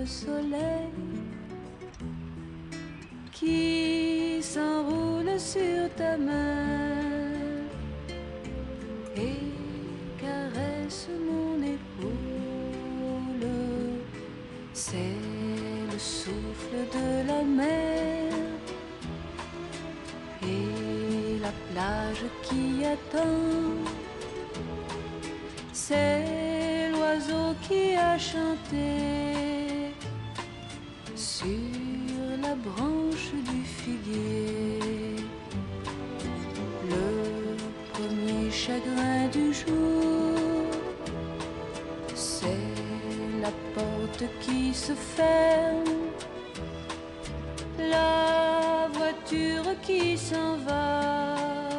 soleil qui s'enroule sur ta main et caresse mon épaule. C'est le souffle de la mer et la plage qui attend. C'est l'oiseau qui a chanté sur la branche du figuier. Le premier chagrin du jour, c'est la porte qui se ferme, la voiture qui s'en va,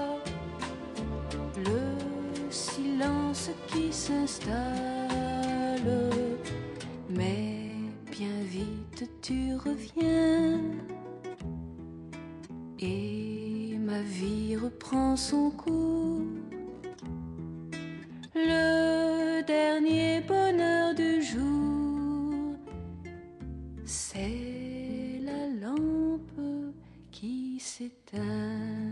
le silence qui s'installe. Mais bien vite tu reviens et ma vie reprend son cours. Le dernier bonheur du jour, c'est la lampe qui s'éteint.